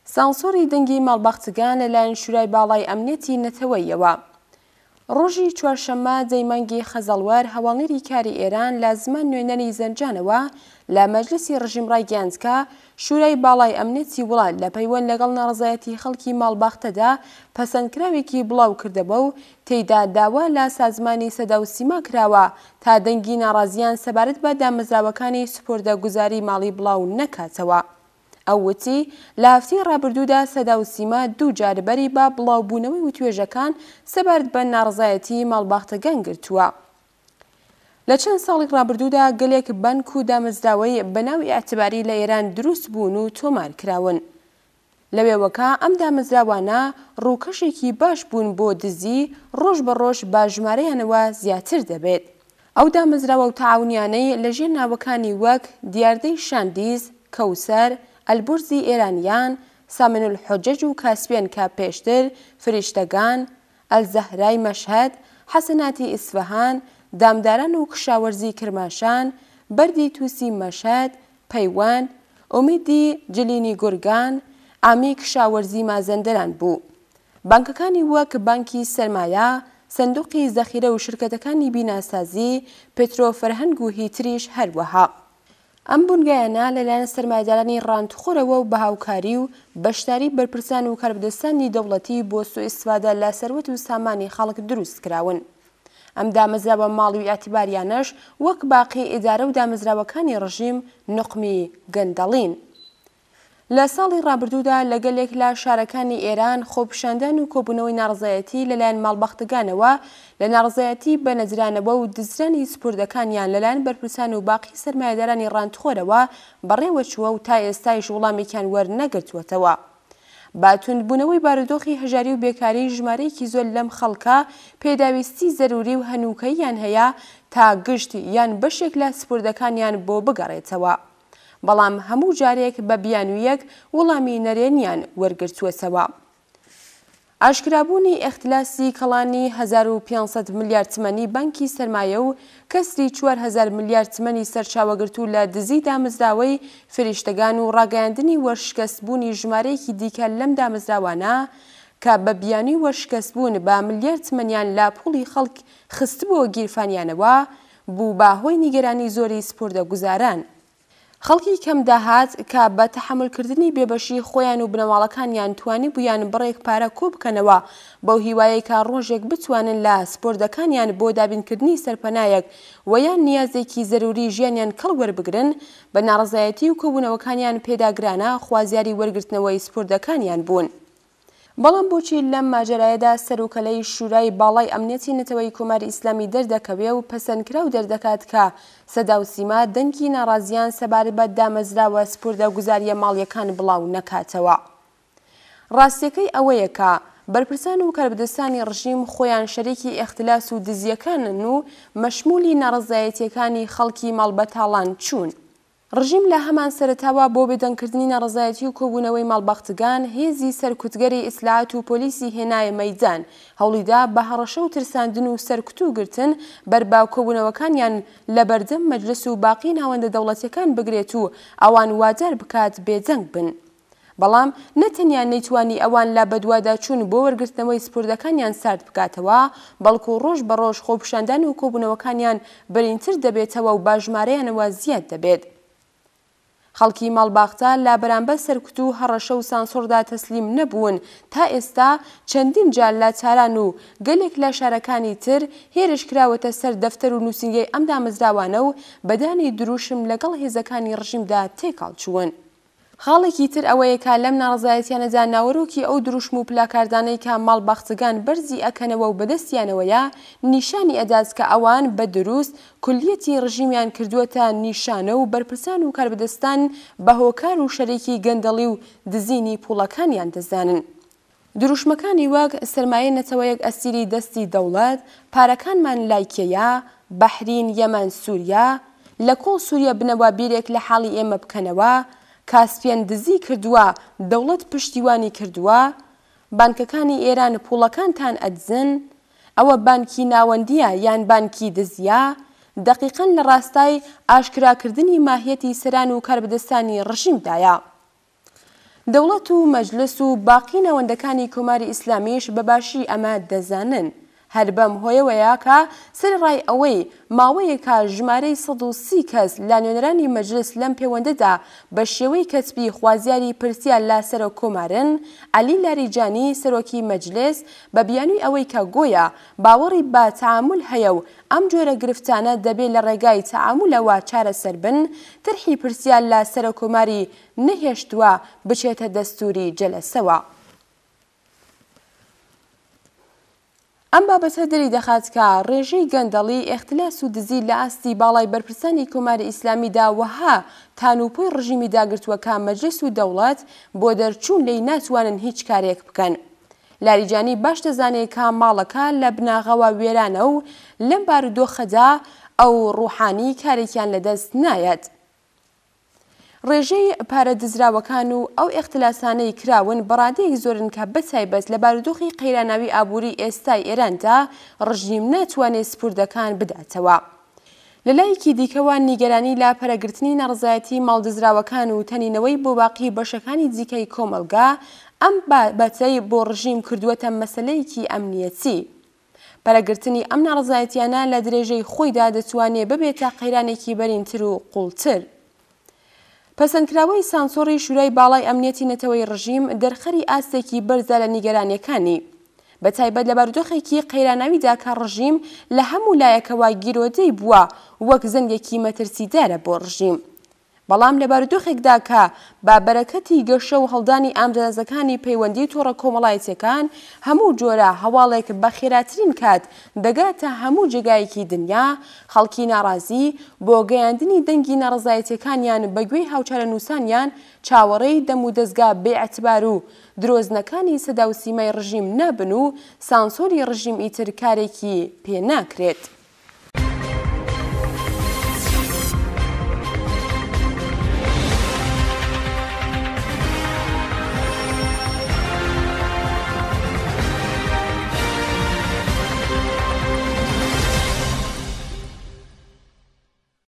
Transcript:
سانسۆری دەنگی ماڵبەختگان لەلایەن شورای باڵای ئەمنیەتی نەتەوەییەوە. ڕۆژی چوارشەممە دەیمانگی خەزەڵوەر هەواڵێری کاری ئێران لە زمان نوێنەری زەنجانەوە لە مەجلیسی ڕژیمڕای گیانسکە شورای باڵای ئەمنیەتی وڵات لە پەیوەند لەگەڵ ناڕزایەتی خەڵکی ماڵبەختەدا پەسەندکراوێکی بڵاو کردەوە و تێیدا داوا لە سازمانی سەدا و سیما کراوە تا دەنگی ناڕازیان سەبارەت بە دامەزراوەکانی سوپۆردەگوزاری ماڵی بڵاو نەکاتەوە. ئەو وتی لە هەفتەی ڕابردوودا سەدا و سیما دوو جاربەری بە بڵاوبوونەوەی وتوێژەکان سەبارەت بە ناڕزایەتی ماڵبەختەکان گرتووە. لە چەند ساڵی ڕابردوودا گەلێک بانک و دامەزراوەی بەناوی ئەعتیباری لە ئێران دروست بوون و تۆمار کراون. لەوێوەکە ئەم دامەزراوانە ڕووکەشێکی باش بوون بۆ دزی ڕۆژ بە ڕۆژ با ژمارەیانەوە زیاتر دەبێت. ئەو دامەزراوە و تەعاونیانەی لەژێر ناوەکانی وەک دیاردەی شاندیز، کەوسەر، ئەلبورزی ئێرانیان، سامن الحوجەج و کاسپێن کا پێشتر، فریشتەگان، ئەلزەهرای مەشهەد، حەسەناتی ئیسفەهان، دامداران و کشاوەرزی کرماشان، بەردی تووسی مەشهەد، پەیوەند، ئومیدی جلینی گورگان، ئامی کشاوەرزی مازەندەران بوو. بانکەکانی وەک بانکی سەرمایە، سندوقی زەخیرە و شرکەتەکانی بیناسازی، پێترۆ فەرهەنگ و هیتریش هەروەها. ئەم بونگایانە لەلایەن سەرمایەدارانی ڕاندخۆرەوە و بە هاوکاری و بەشداری بەرپرسان و کاربدەستانی دەوڵەتی بۆ سوء ئیستیفادە لە سەروەت و سامانی خەڵک دروست کراون. ئەم دامەزراوە ماڵی و ئەعتیباریانەش وەک باقی ئیدارە و دامەزراوەکانی ڕژیم نقمی گەندەڵین. لە ساڵی ڕابردوودا لەگەلێک لە شارەکانی ئێران خۆپیشاندان و کۆبوونەوەی ناڕزایەتی لەلایەن ماڵبەختەکانەوە لە ناڕزایەتی بە نەزرانەوە و دزرانی سپوردەکانیان لەلایەن بەرپرسان و باقی سەرمایەدارانی ڕاندخۆرەوە بەڕێوە چووە و تا ئێستایش وەڵامێکیان وەرنەگرتووەتەوە. باتوندبوونەوەی بارودۆخی هەژاری و بێکاری ژمارەیەکی زۆر لەم خەڵکە پێداویستی زەروری و هەنووکەییان هەیە تا گشت یان بەشێک لە سپوردەکانیان بۆ بگەڕێتەوە. بەڵام هەموو جارێک بە بیانویەک وەڵامی نەرێنیان وەرگرتووەتەوە. ئاشکرابوونی ئەختلاسی کەڵانی 1500 ملیار تمەنی بانکی سەرمایە و کەسری 4000 ملیار تمەنی سەرچاوەگرتو لە دزی دامەزراوەی فریشتەگان و ڕاگەیاندنی وەرشکەستبوونی ژمارەیەکی دیکە لەم دامەزراوانە کە بە بیانووی وەرشکەستبوون بە ملیار تمەنیان لا پوڵی خەڵک خستبووە گیرفانیانەوە بوو بە هۆی نیگەرانی زۆری سپوردەگوزاران. خەڵکی کەم داهات کە بە تەحملکردنی بێبەشی خۆیان و بنەماڵەکانیان توانی بوویان بڕێک پارە کۆ بکەنەوە بەو هیوایە کە ڕۆژێک بتوانن لە سپۆردەکانیان بۆ دابینکردنی سەرپەنایەک و یان نیازێکی زەروری ژیانیان کەڵ وەربگرن بە ناڕزایەتی و کۆبوونەوەکانیان پێداگرانە خوازیاری وەرگرتنەوەی سپۆردەکانیان بوون. بەڵام بۆچی لەم ماجەرایەدا سەرۆکەلەی شورای باڵای ئەمنیەتی نەتەوەی کۆماری ئیسلامی دەردەکەوێ و پەسەندکراو دەردەکات کە سەدا و سیما دەنگی ناڕازیان سەبارەت بە دامەزراوە سپوردەگوزاریە ماڵیەکان بڵاو نەکاتەوە. ڕاستیەکەی ئەوەیە کە بەرپرسان و کاربدەستانی ڕژیم خۆیان شەریکی ئەختلاس و دزیەکانن و مەشمولی ناڕزایەتیەکانی خەڵکی ماڵبەتاڵان چوون. ڕژیم لە هەمان سەرەتاوە بۆ بێدەنگکردنی ناڕزایەتی و کۆبوونەوەی ماڵبەختگان هێزی سەرکوتگەری ئیسلاحات و پۆلیسی هێنایە مەیدان هەوڵیدا بە هەڕەشە و ترساندن و سەرکوتوگرتن بەرباو کۆبوونەوەکانیان لە بەردەم مەجلس و باقی ناوەندە دەوڵەتیەکان بگرێت و ئەوان وادار بکات بێجەنگ بن. بەڵام نەتەنیا نەیتوانی ئەوان لە بەدوادا چوون بۆ وەرگرتنەوەی سپوردەکانیان سارد بکاتەوە بەڵکو ڕۆژ بە ڕۆژ خۆپیشاندان و کۆبوونەوەکانیان بەرینتر دەبێتەوە و باژمارەیانەوە زیاد دەبێت. خەڵکی ماڵباختە لە بەرامبەر سەرکوت و هەڕەشە و سانسۆردا تەسلیم نەبوون تا ئێستا چەندین جار لە چاران و گەلێک لە شارەکانی تر هێرش کراوەتە سەر دەفتەر و نووسینگەی ئەم دامەزراوانە و بەدانی دروشم لەگەڵ هێزەکانی ڕژیمدا تێکاڵچوون. خاڵێکی تر ئەوەیە کە لەم ناڕزایەتیانەدا ناوەڕۆکی ئەو دروشم و پلاکاردانەی کە ماڵبەختگان بەرزی ئەکەنەوە و بەدەستیانەوەیە نیشانی ئەدات کە ئەوان بە دروست کولیەتی ڕژیمیان کردووەتە نیشانە و بەرپرسان و کاربدەستان بە هۆکار و شەریکی گەندەڵی و دزینی پوڵەکانیان دەزانن. دروشمەکانی وەک سەرمایە نەتەوەیەک ئەسیری دەستی دەوڵەت، پارەکانمان لایکێیە، بەحرین، یەمەن، سووریا، لە کۆڵ سووریا بنەوە بیرێک لە حاڵی ئێمە بکەنەوە، کاسپێن دزی کردووە دەوڵەت پشتیوانی کردووە، بانکەکانی ئێران پوڵەکانتان ئەدزن، ئەوە بانکی ناوەندیە یان بانکی دزیە، دەقیقەن لە ڕاستای ئاشکراکردنی ماهیەتی سەران و کاربدەستانی ڕژیمدایە. دەوڵەت و مەجلس و باقی نەوەندەکانی کۆماری ئیسلامیش بەباشی ئەمە دەزانن. هەر بەم هۆیەوەیە کە سەرڕای ئەوەی ماوەیەکە ژمارەی 130 کەس لە نوێنەرانی مەجلس لەم پەیوەندەدا بە شێوەی کەسبی خوازیاری پرسیار لە سەرۆک کۆمارن، عەلی لاریجانی سەرۆکی مەجلس بە بیانووی ئەوەی کە گۆیا باوەڕی بە تەعامل هەیە و ئەم جۆرە گرفتانە دەبێت لە ڕێگای تەعاملەوە چارەسەر بن، طرحی پرسیار لە سەرۆک کۆماری نەهێشتووە بچێتە دەستوری جەلەسەوە. ئەم بابەتە دەری دەخات کە ڕێژەی گەندەڵی ئێختلاس و دزی لە ئاستی باڵای بەرپرسانی کۆماری ئیسلامیدا وەها تانوپۆی ڕژیمی داگرتووەکە مەجلس و دەوڵەت بۆ دەرچوون لێی ناتوانن هیچ کارێک بکەن. لاریجانی باش دەزانێت کە ماڵەکە لە بناغەوە وێرانە و لەم بارودۆخەدا ئەو ڕوحانی کارێکیان لەدەست نایەت. ڕێژەی پارەدزراوەکان و ئەو ئێختلاسانەی کراون بەڕادەیەک زۆرن کە بەتایبەت لە بارودۆخی قەیراناوی ئابووری ئێستای ئێراندا ڕژیم ناتوانێت سپوردەکان بداتەوە. لە لایەکی دیکەوە نیگەرانی لە پەرەگرتنی نەڕزایەتی ماڵدزراوەکان و تەنینەوەی بۆ باقی بەشەکانی دیکەی کۆمەلگا ئەم بابەتەی بۆ ڕژیم کردووەتە مەسەلەیەکی ئەمنیەتی. پەرەگرتنی ئەم نەڕزایەتیانە لە درێژەی خۆیدا دەتوانێت ببێتە قەیرانێکی بەرینتر و قوڵتر. پەسەندکراوەی سانسۆری شورای باڵای ئەمنیەتی نەتەوەی ڕژیم دەرخەری ئاستێکی بەرزە لە نیگەرانیەکانی، بەتایبەت لە بارودۆخێکی قەیراناویدا کە ڕژیم لە هەموو لایەکەوە گیرۆدەی بووە وەک زەنگێکی مەترسیدارە بۆ ڕژیم. بەڵام لە بارودۆخێکدا کە با بەرەکەتی گەشە و هەڵدانی ئامدەزەکانی پەیوەندی تۆڕە کۆمەڵایەتیەکان هەموو جۆرە هەواڵێک بە خێراترین کات دەگاتە هەموو جێگایەکی دنیا، خەڵکی ناڕازی بۆ گەیاندنی دەنگی نەڕزایەتیەکانیان بەگوێی هاوچارە نووسانیان چاوەڕێی دەم و دەستگا بێئەتبار و درۆزنەکانی سەدا و سیمای ڕژیم نابن و سانسۆری ڕژیم ئیتر کارێکی پێ ناکرێت.